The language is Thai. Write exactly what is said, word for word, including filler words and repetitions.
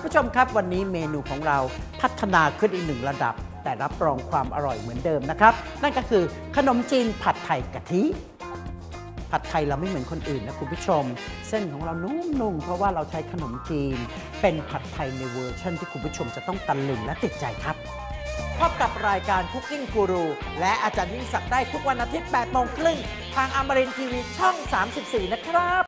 คุณผู้ชมครับวันนี้เมนูของเราพัฒนาขึ้นอีกหนึ่งระดับแต่รับรองความอร่อยเหมือนเดิมนะครับนั่นก็คือขนมจีนผัดไทยกะทิผัดไทยเราไม่เหมือนคนอื่นนะคุณผู้ชมเส้นของเรานุ่มๆเพราะว่าเราใช้ขนมจีนเป็นผัดไทยในเวอร์ชันที่คุณผู้ชมจะต้องตะลึงและติดใจครับพบกับรายการ Cooking Guru และอาจารย์ยิ่งศักดิ์ได้ทุกวันอาทิตย์แปดโมงครึ่งทางอมรินทร์ทีวีช่องสามสิบสี่นะครับ